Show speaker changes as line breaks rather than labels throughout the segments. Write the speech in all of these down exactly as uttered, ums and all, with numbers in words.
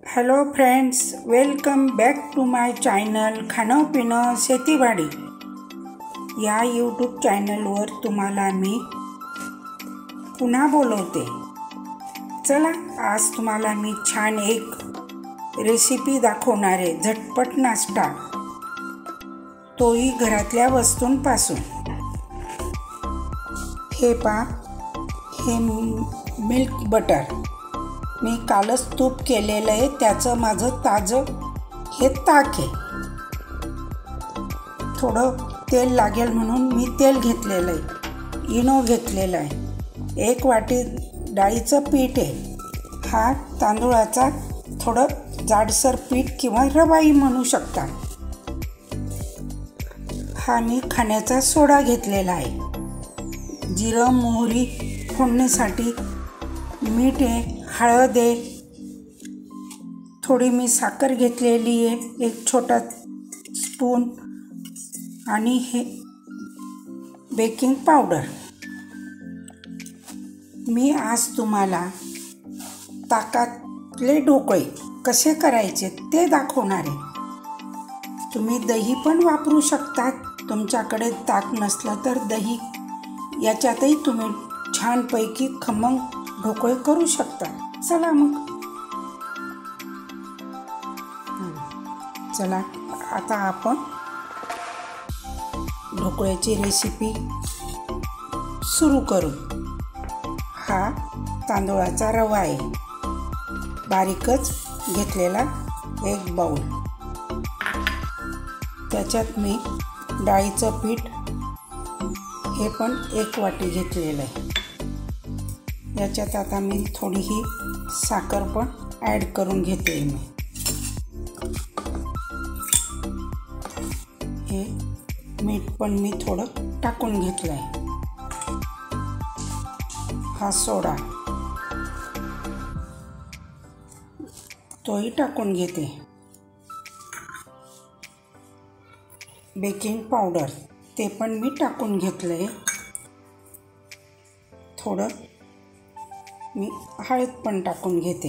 Hello friends, welcome back to my channel खाणं पिणं शेतीवाडी या यूट्यूब चॅनलवर तुम्हाला मी पुन्हा बोलवते। चला, आज तुम्हाला मी छान एक रेसिपी दाखवणार आहे, झटपट नाश्ता, तोही घरातल्या वस्तूंपासून। हे पा हे मिल्क बटर मी कालच तूप केलेलं आहे, त्याचं माझं ताजं हे ताक आहे। थोडं तेल लागेल म्हणून मी तेल घेतलेलं आहे, इनो घेतलेला आहे, एक वाटी डाळीचं पीठ आहे, हा तांदूळाचा थोडं जाडसर पीठ किंवा रवाई म्हणू शकता। हा मी खाण्याचा सोडा घेतलेला आहे, जिरं मोहरी फोडणीसाठी मीठ आहे, हळद आहे, थोडी मी साखर घेतलेली आहे, एक छोटा स्पून, आणि हे बेकिंग पावडर। मी आज तुम्हाला ताकातले ढोकळे कसे करायचे ते दाखवणार आहे। तुम्ही दही पण वापरू शकता, तुमच्याकडे ताक नसलं तर दही याच्यातही तुम्ही छानपैकी खमंग ढोकळे करू शकता। चला मग, चला आता आपण ढोकळ्याची रेसिपी सुरू करू। हा तांदूळाचा रवा आहे, बारीकच घेतलेला एक बाउल, त्याच्यात मी डाळीचं पीठ हे पण एक वाटी घेतलेलं आहे। याच्यात आता मी थोडीही साखर पण ॲड करून घेते। मी हे मीठ पण मी थोडं टाकून घेतलं आहे। हा सोडा तोही टाकून घेते। बेकिंग पावडर ते पण मी टाकून घेतलं आहे, थोडं मी हळद पण टाकून घेते।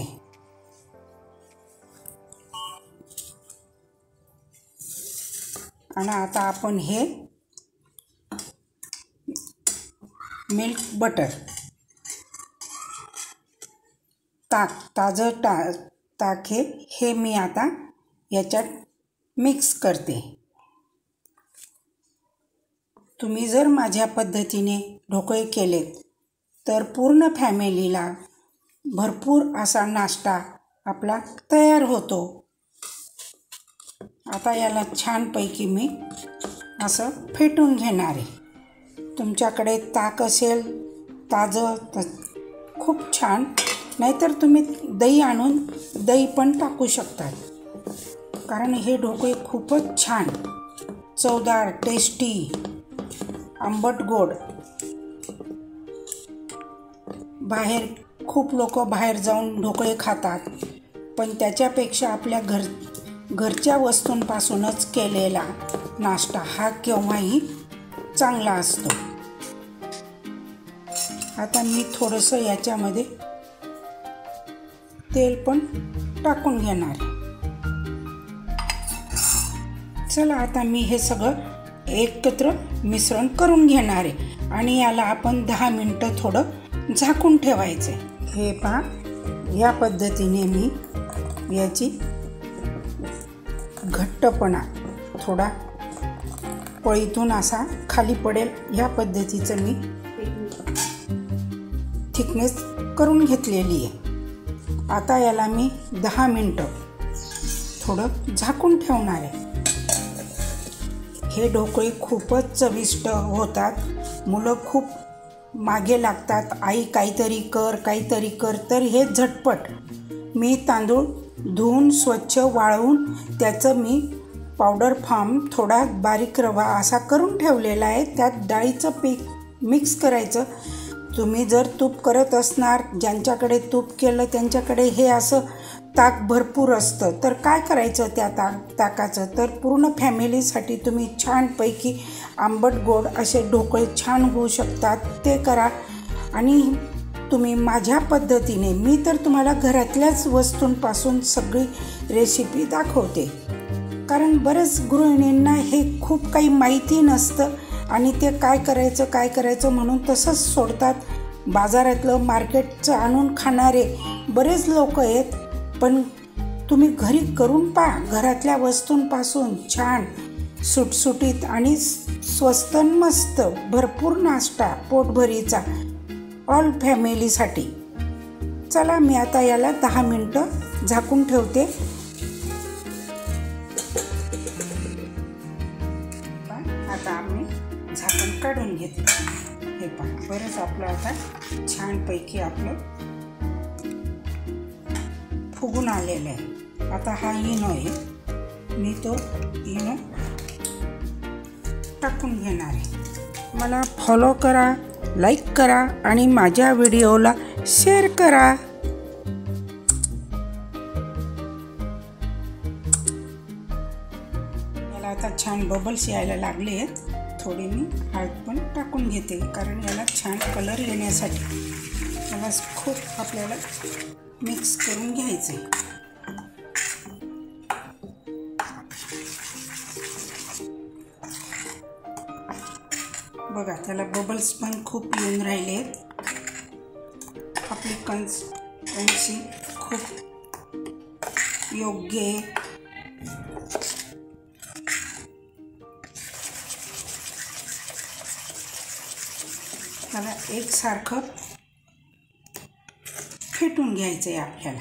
आणि आता आपण हे मिल्क बटर ताक ताजं टा ताक हे हे मी आता याच्यात मिक्स करते। तुम्ही जर माझ्या पद्धतीने ढोकळे केलेत तर पूर्ण फॅमिलीला भरपूर असा नाश्ता आपला तयार होतो। आता याला छानपैकी मी असं फेटून घेणार आहे। तुमच्याकडे ताक असेल ताजं तर खूप छान, नाहीतर तुम्ही दही आणून दही पण टाकू शकता, कारण हे ढोकळे खूपच छान चवदार, टेस्टी, आंबट गोड। बाहेर खूप लोक बाहेर जाऊन ढोकळे खातात, पण त्याच्यापेक्षा आपल्या घर घरच्या वस्तूंपासूनच केलेला नाश्ता हा केव्हाही चांगला असतो। आता मी थोडंसं याच्यामध्ये तेल पण टाकून घेणार। चला, आता मी हे सगळं एकत्र मिश्रण करून घेणार आहे आणि याला आपण दहा मिनटं थोडं झाकून ठेवायचे। हे पहा, या पद्धतीने मी याची घट्टपणा थोडा पळीतून असा खाली पडेल या पद्धतीचं मी थिकनेस करून घेतलेली आहे। आता याला मी दहा मिनटं थोडं झाकून ठेवणार आहे। हे ढोकळे खूपच चविष्ट होतात, मुलं खूप मागे लागतात, आई काहीतरी कर काहीतरी कर, तर हे झटपट मी तांदूळ धुवून स्वच्छ वाळवून त्याचं मी पावडर फॉर्म थोडा बारीक रवा असा करून ठेवलेला आहे, त्यात डाळीचं पीठ मिक्स करायचं। तुम्ही जर तूप करत असणार, ज्यांच्याकडे तूप केलं त्यांच्याकडे हे असं ताक भरपूर असतं, तर काय करायचं त्या ताक ताकाचं तर पूर्ण फॅमिलीसाठी तुम्ही छानपैकी आंबट गोड असे ढोकळे छान होऊ शकतात, ते करा। आणि तुम्ही माझ्या पद्धतीने, मी तर तुम्हाला घरातल्याच वस्तूंपासून सगळी रेसिपी दाखवते, कारण बरेच गृहिणींना हे खूप काही माहिती नसतं आणि ते काय करायचं काय करायचं म्हणून तसंच सोडतात. बाजारातलं मार्केटचं आणून खाणारे बरेच लोक आहेत, पण तुम्ही घरी करून पहा. घरातल्या वस्तूंपासून छान सुटसुटीत आणि स्वस्त मस्त भरपूर नाश्ता पोटभरीचा ऑल फॅमिलीसाठी. चला, मी आता याला दहा मिनटं झाकून ठेवते. आता आम्ही झाकण काढून घेते. हे पहा, बरंच आपलं आता छानपैकी आपलं फुगून आलेलं आहे. आता हा इनो आहे, मी तो इनो टाकून घेणार आहे. मला फॉलो करा, लाईक करा आणि माझ्या व्हिडिओला शेअर करा. मला आता छान बबल्स यायला लागले आहेत. थोडी मी हळद पण टाकून घेते, कारण याला छान कलर येण्यासाठी. याला खूप आपल्याला मिक्स करून घ्यायचं आहे. बघा, त्याला बबल्स पण खूप येऊन राहिले आहेत. आपली कन्सिस्टन्सी खूप योग्य आहे. त्याला एकसारखं फेटून घ्यायचं आहे आपल्याला.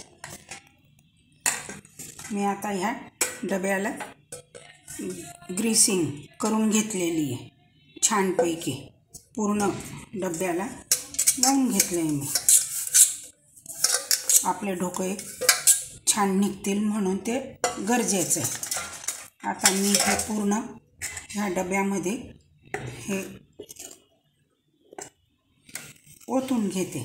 मी आता ह्या डब्याला ग्रीसिंग करून घेतलेली आहे छानपैकी. पूर्ण डब्याला लावून घेतलं आहे मी. आपले ढोकळे छान निघतील म्हणून ते गरजेचं आहे. आता मी हे पूर्ण ह्या डब्यामध्ये हे ओतून घेते.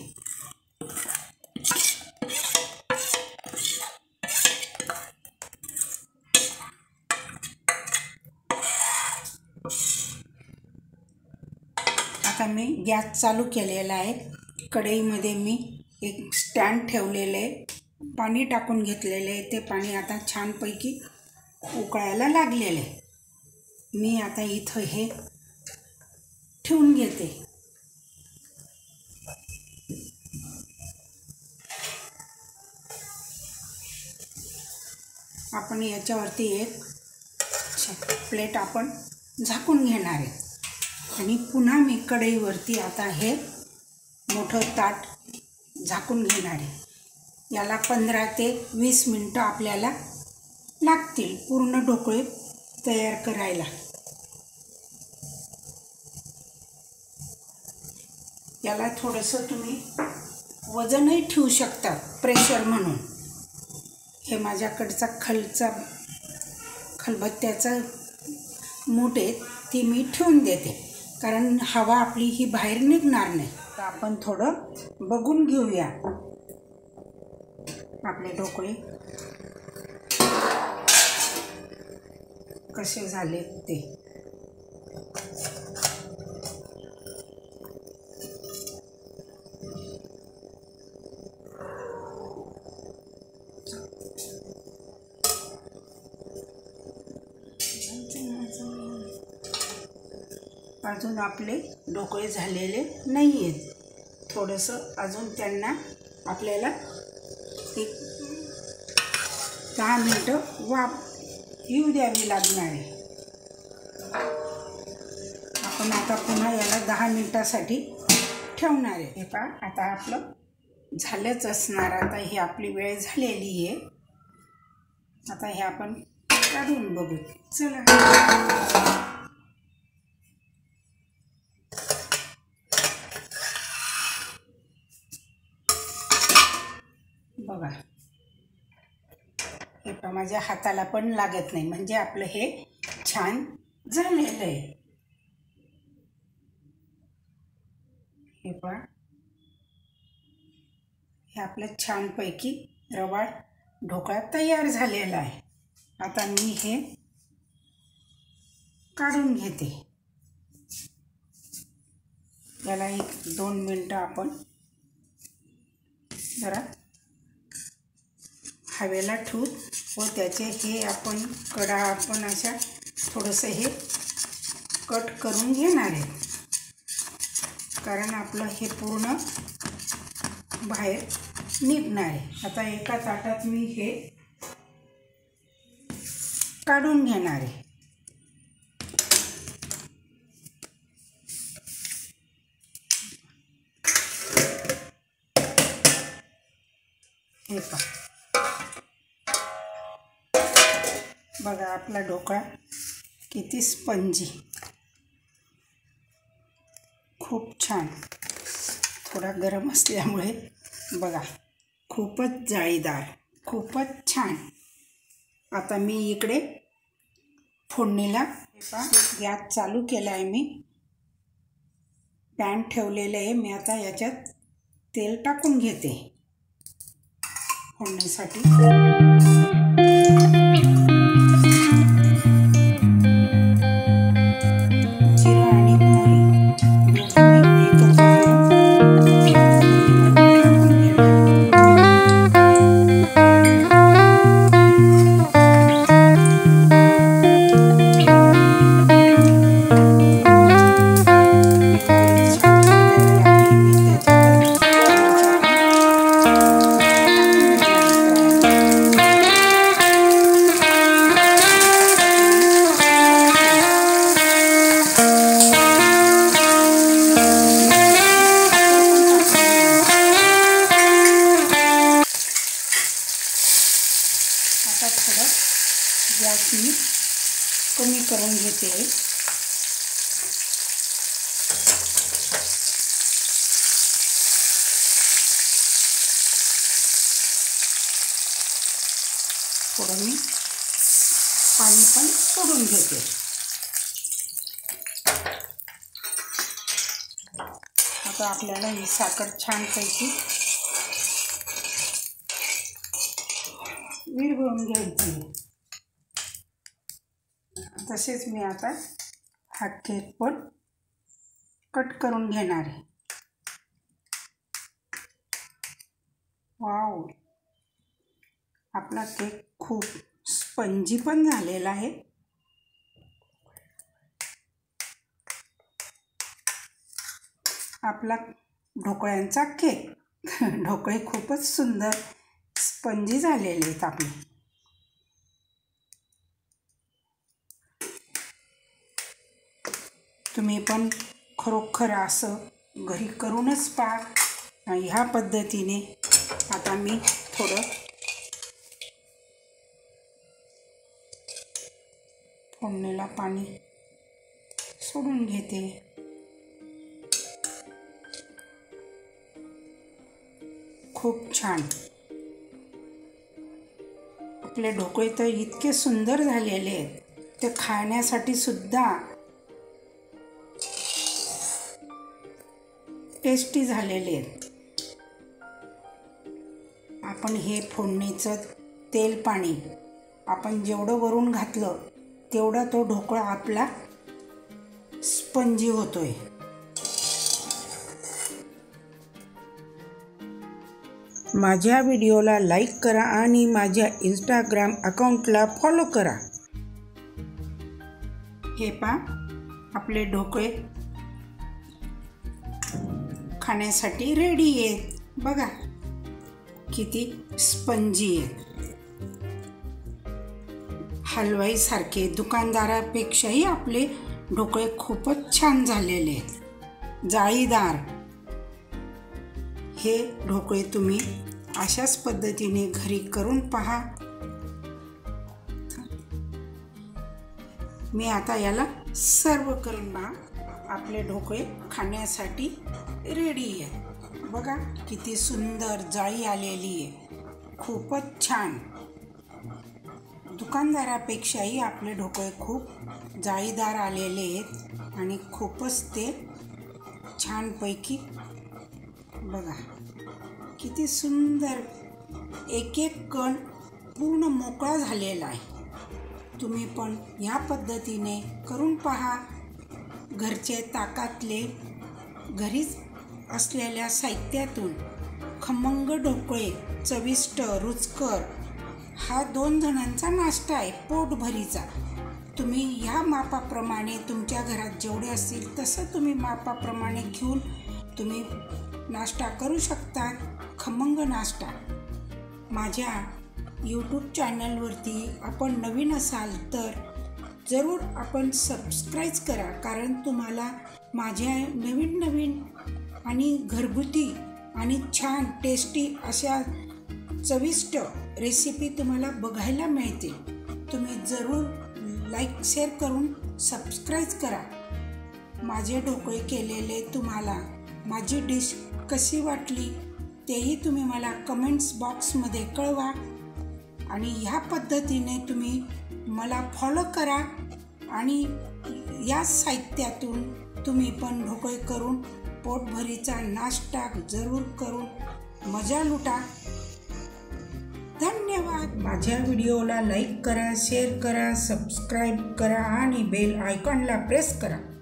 आता मी गॅस चालू केलेला आहे. कढईमध्ये मी एक स्टँड ठेवलेलं आहे, पाणी टाकून घेतलेलं आहे. ते पाणी आता छानपैकी उकळायला लागलेलं आहे. मी आता इथं हे ठेवून घेते. आपण याच्यावरती एक प्लेट आपण झाकून घेणार आहे आणि पुन्हा मी कढईवरती आता हे मोठं ताट झाकून घेणार आहे. याला पंधरा ते वीस मिनटं आपल्याला लागतील पूर्ण ढोकळे तयार करायला. याला थोडंसं तुम्ही वजनही ठेवू शकता प्रेशर म्हणून. हे माझ्याकडचा खलचा खलबत्त्याचा मूठ आहे, ती मी ठेवून देते, कारण हवा आपली ही बाहेर निघणार नाही. तर आपण थोडं बघून घेऊया आपले ढोकळे कसे झाले ते. अजून आपले ढोकळे झालेले नाही आहेत. थोडंसं अजून त्यांना आपल्याला एक दहा मिनटं वाफ येऊ द्यावी लागणार आहे. आपण आता पुन्हा याला दहा मिनटासाठी ठेवणार आहे. हे पहा, आता आपलं झालंच असणार. आता ही आपली वेळ झालेली आहे. आता हे आपण काढून बघू. चला, बघा, हे पहा, माझ्या हाताला पण लागत नाही, म्हणजे आपलं हे छान झालेलं आहे. हे पहा, हे आपलं छानपैकी रवा ढोकळा तयार झालेला आहे. आता मी हे काढून घेते. याला एक दोन मिनटं आपण जरा हवेला ठेवू व त्याचे हे आपण कडा आपण अशा थोडंसं हे कट करून घेणार आहे, कारण आपलं हे पूर्ण बाहेर निघणार आहे। आता एका ताटात मी हे काढून घेणार आहे। हे पहा, बघा आपला ढोकळा किती स्पंजी, खूप छान। थोडा गरम असल्यामुळे बघा खूपच जाळीदार, खूपच छान। आता मी इकडे फोडणीला गॅस चालू केला आहे, मी पॅन ठेवलेलं आहे। मी आता याच्यात तेल टाकून घेते फोडणीसाठी। आता थोडं गॅस मी कमी करून घेते। थोडं मी पाणी पण सोडून घेते। आता आपल्याला ही साखर छानपैकी विरघळून घ्यायची। तसेच मी आता हा केक पण कट करून घेणार आहे। वाव, आपला केक खूप स्पंजी पण झालेला आहे। आपला ढोकळ्यांचा केक, ढोकळे खूपच सुंदर स्पंजी झालेले आहेत आपले। तुम्ही पण खरोखर असं घरी करूनच पहा। ह्या पद्धतीने आता मी थोडं फोडणीला पाणी सोडून घेते। खूप छान, आपले ढोकळे तर इतके सुंदर झालेले आहेत, ते खाण्यासाठी सुद्धा टेस्टी झालेले आहेत। आपण हे फोडणीचं तेल पाणी आपण जेवढं वरून घातलं तेवढा तो ढोकळा आपला स्पंजी होतोय। माझ्या व्हिडिओला लाईक करा आणि माझ्या इंस्टाग्राम अकाउंटला फॉलो करा। हे पहा, आपले ढोकळे खाण्यासाठी रेडी आहेत। बघा किती स्पंजी आहेत, हलवाईसारखे। दुकानदारापेक्षाही आपले ढोकळे खूपच छान झालेले आहेत, जाळीदार। हे ढोकळे तुम्ही अशाच पद्धतीने घरी करून पहा। मी आता याला सर्व करून पहा, आपले ढोकळे खाण्यासाठी रेडी आहे। बघा किती सुंदर जाळी आलेली आहे, खूपच छान। दुकानदारापेक्षाही आपले ढोकळे खूप जाळीदार आलेले आहेत आणि खूपच ते छानपैकी बघा किती सुंदर, एक एक कण पूर्ण मोकळा झालेला आहे। तुम्ही पण ह्या पद्धतीने करून पहा। घरचे ताकातले, घरीच असलेल्या साहित्यातून खमंग ढोकळे चविष्ट रुचकर हा दोन जणांचा नाश्ता आहे, पोटभरीचा. तुम्ही ह्या मापाप्रमाणे तुमच्या घरात जेवढे असतील तसं तुम्ही मापाप्रमाणे घेऊन तुम्ही नाश्ता करू शकता. खमंग नाश्ता. माझ्या यूट्यूब चॅनलवरती आपण नवीन असाल तर जरूर आपण सबस्क्राईब करा, कारण तुम्हाला माझ्या नवीन नवीन आणि घरगुती आणि छान टेस्टी अशा चविष्ट रेसिपी तुम्हाला बघायला मिळतील. तुम्ही जरूर लाईक शेअर करून सबस्क्राईब करा. माझे ढोकळे केलेले तुम्हाला माझी डिश कशी वाटली तेही तुम्ही मला कमेंट्स बॉक्समध्ये कळवा. आणि ह्या पद्धतीने तुम्ही मला फॉलो करा आणि या साहित्यातून तुम्ही पण ढोकळे करून पोटभरीचा नाश्ता जरूर करून मजा लुटा. धन्यवाद. माझ्या व्हिडिओला लाईक करा, शेअर करा, सबस्क्राईब करा आणि बेल आयकॉनला प्रेस करा.